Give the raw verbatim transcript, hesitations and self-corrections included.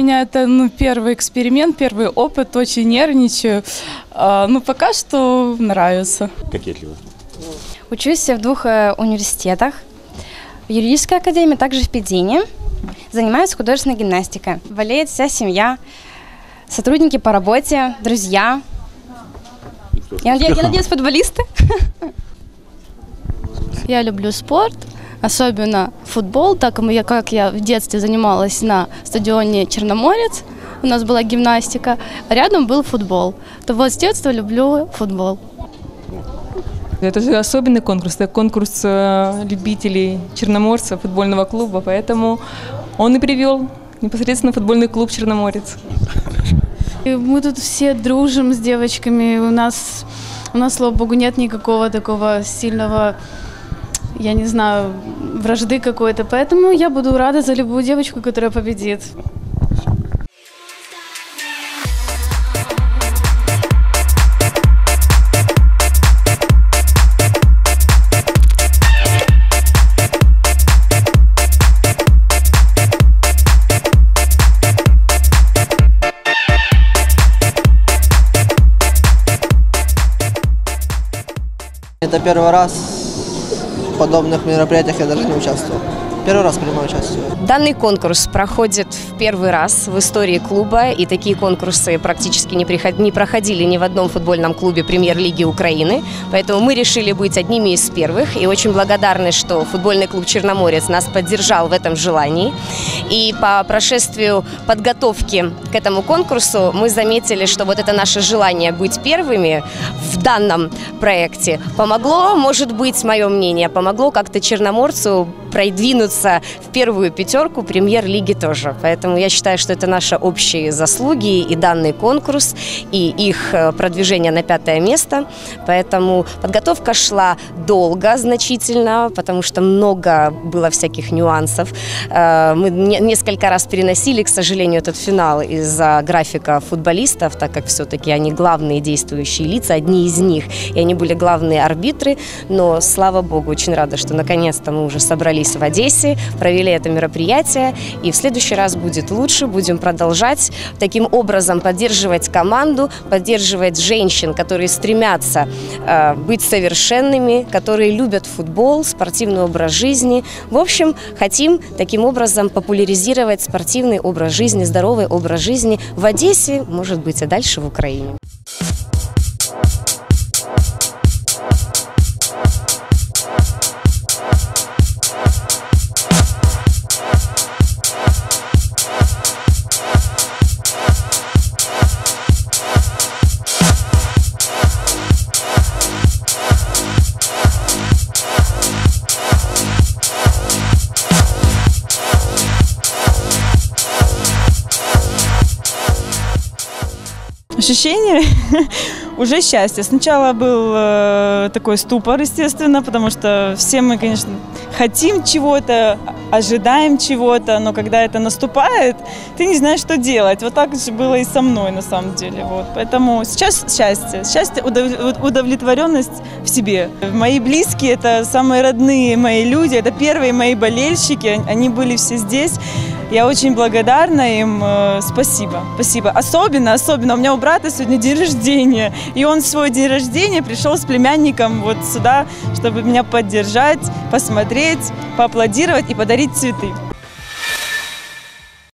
меня это ну, первый эксперимент, первый опыт, очень нервничаю. А, ну, пока что нравится. Кокетливо. Учусь в двух э, университетах. В юридической академии, также в Педине. Занимаюсь художественной гимнастикой. Болеет вся семья, сотрудники по работе, друзья. Я, я, я надеюсь, футболисты. Я люблю спорт, особенно футбол, так как я, как я в детстве занималась на стадионе «Черноморец», у нас была гимнастика, а рядом был футбол. То вот с детства люблю футбол. Это же особенный конкурс, это конкурс любителей Черноморца, футбольного клуба, поэтому он и привел непосредственно футбольный клуб «Черноморец». Мы тут все дружим с девочками, у нас, у нас, слава богу, нет никакого такого сильного, я не знаю, вражды какой-то, поэтому я буду рада за любую девочку, которая победит. Это первый раз в подобных мероприятиях я даже не участвовал. Первый раз принимаю участие. Данный конкурс проходит в первый раз в истории клуба, и такие конкурсы практически не, приход... не проходили ни в одном футбольном клубе премьер-лиги Украины. Поэтому мы решили быть одними из первых, и очень благодарны, что футбольный клуб «Черноморец» нас поддержал в этом желании. И по прошествию подготовки к этому конкурсу мы заметили, что вот это наше желание быть первыми в данном проекте помогло, может быть, мое мнение, помогло как-то Черноморцу продвинуться в первую пятерку премьер-лиги тоже. Поэтому я считаю, что это наши общие заслуги и данный конкурс, и их продвижение на пятое место. Поэтому подготовка шла долго, значительно, потому что много было всяких нюансов. Мы несколько раз переносили, к сожалению, этот финал из-за графика футболистов, так как все-таки они главные действующие лица, одни из них, и они были главные арбитры. Но, слава богу, очень рада, что наконец-то мы уже собрались в Одессе, провели это мероприятие, и в следующий раз будет лучше, будем продолжать таким образом поддерживать команду, поддерживать женщин, которые стремятся э, быть совершенными, которые любят футбол, спортивный образ жизни. В общем, хотим таким образом популяризировать спортивный образ жизни, здоровый образ жизни в Одессе, может быть, и дальше в Украине. Ощущение уже счастье. Сначала был э, такой ступор, естественно, потому что все мы, конечно, хотим чего-то, ожидаем чего-то, но когда это наступает, ты не знаешь, что делать. Вот так же было и со мной, на самом деле. Вот. Поэтому сейчас счастье. Счастье, удовлетворенность в себе. Мои близкие, это самые родные мои люди, это первые мои болельщики, они были все здесь. Я очень благодарна им. Спасибо. Спасибо. Особенно, особенно. У меня у брата сегодня день рождения. И он в свой день рождения пришел с племянником вот сюда, чтобы меня поддержать, посмотреть, поаплодировать и подарить цветы.